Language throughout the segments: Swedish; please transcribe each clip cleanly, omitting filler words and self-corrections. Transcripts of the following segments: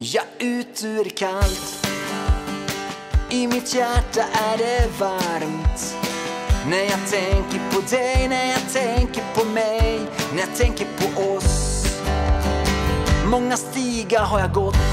Ja, ute är det kallt, i mitt hjärta är det varmt. När jag tänker på dig, när jag tänker på mig, när jag tänker på oss. Många stigar har jag gått,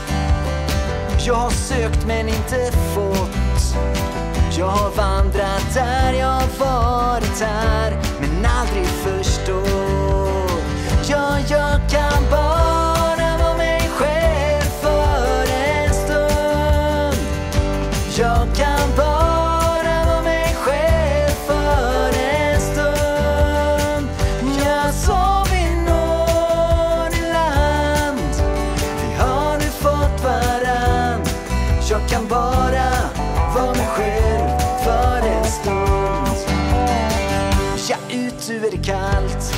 jag har sökt men inte fått. Jag har vandrat där, jag har varit här, men aldrig förstått. Ja, jag kan bara vara mig själv för en stund. Jag kan bara vara mig själv för en stund. Ja, så vi når i land, vi har nu fått varann. Jag kan bara vara mig själv för en stund. Ja, ute är det kallt,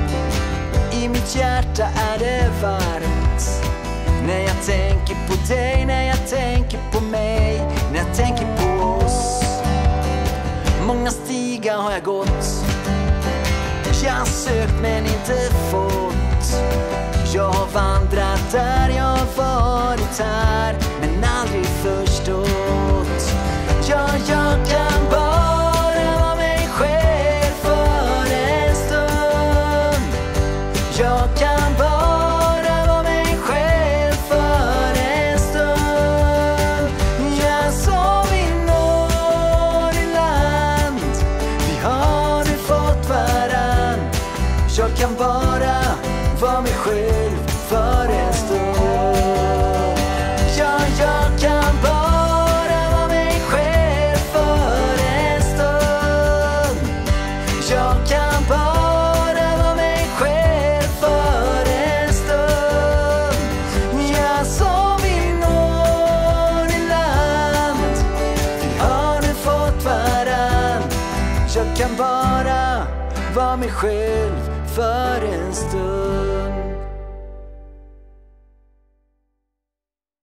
i mitt hjärta är det varmt. När jag tänker på dig, när jag tänker på mig, när jag tänker på oss. Många stigar har jag gått, jag har sökt men inte fått. Jag har vandrat där, jag har varit här, men aldrig förstått. Ja, jag kan bara vara mig själv för en stund. Jag kan bara vara mig själv för en stund. Ja, så vi når i land, vi har nu fått varann. Jag kan bara vara mig själv för en stund. Ja, jag kan bara vara mig själv för en stund. Jag kan bara vara mig själv för en stund. Ja, så vi når i land, vi har nu fått varann. Jag kan bara vara mig själv för en stund.